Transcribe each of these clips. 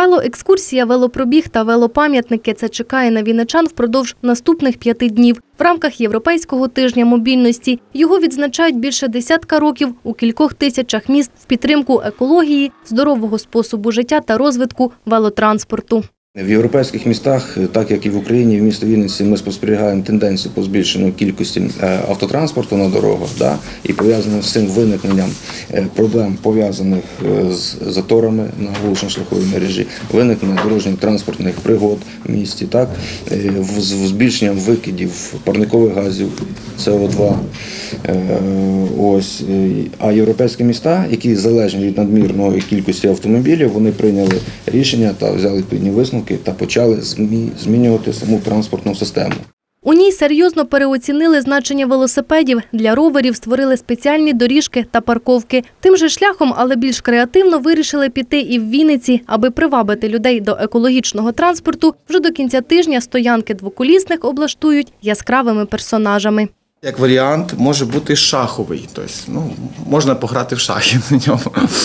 Велоекскурсія, велопробіг та велопам'ятники – це чекає на вінничан впродовж наступних 5 днів. В рамках Європейського тижня мобільності його відзначають більше десятка років у кількох тисячах міст в підтримку екології, здорового способу життя та розвитку велотранспорту. В європейських містах, так як і в Україні, в місті Вінниці, ми спостерігаємо тенденцію по збільшенню кількості автотранспорту на дорогах, і пов'язаним з цим виникненням проблем, пов'язаних з заторами на вулично-шляховій мережі, виникнення дорожньо-транспортних пригод в місті, з збільшенням викидів парникових газів, СО2. А європейські міста, які залежні від надмірної кількості автомобілів, вони прийняли рішення та взяли відповідні висновки та почали змінювати саму транспортну систему. У ній серйозно переоцінили значення велосипедів. Для роверів створили спеціальні доріжки та парковки. Тим же шляхом, але більш креативно, вирішили піти і в Вінниці. Аби привабити людей до екологічного транспорту, вже до кінця тижня стоянки двоколісних облаштують яскравими персонажами. Як варіант може бути шаховий, тобто, можна пограти в шахи на ньому.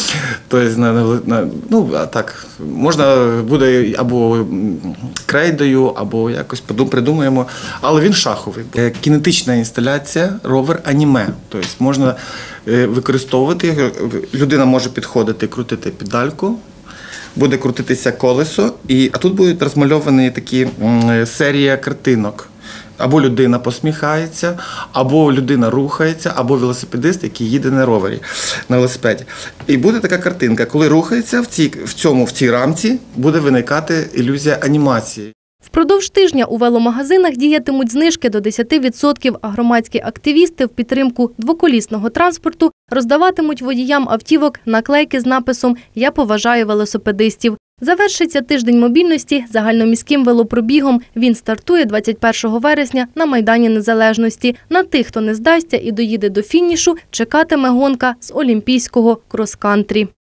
Тобто, можна буде або крейдою, або якось придумаємо, але він шаховий. Кінетична інсталяція, ровер аніме, тобто можна використовувати, людина може підходити, крутити педальку, буде крутитися колесо, а тут будуть розмальовані такі серія картинок. Або людина посміхається, або людина рухається, або велосипедист, який їде на ровері, на велосипеді. І буде така картинка, коли рухається в цій рамці, буде виникати ілюзія анімації. Впродовж тижня у веломагазинах діятимуть знижки до 10%, а громадські активісти в підтримку двоколісного транспорту роздаватимуть водіям автівок наклейки з написом «Я поважаю велосипедистів». Завершиться тиждень мобільності загальноміським велопробігом. Він стартує 21 вересня на Майдані Незалежності. На тих, хто не здасться і доїде до фінішу, чекатиме гонка з олімпійського крос-кантрі.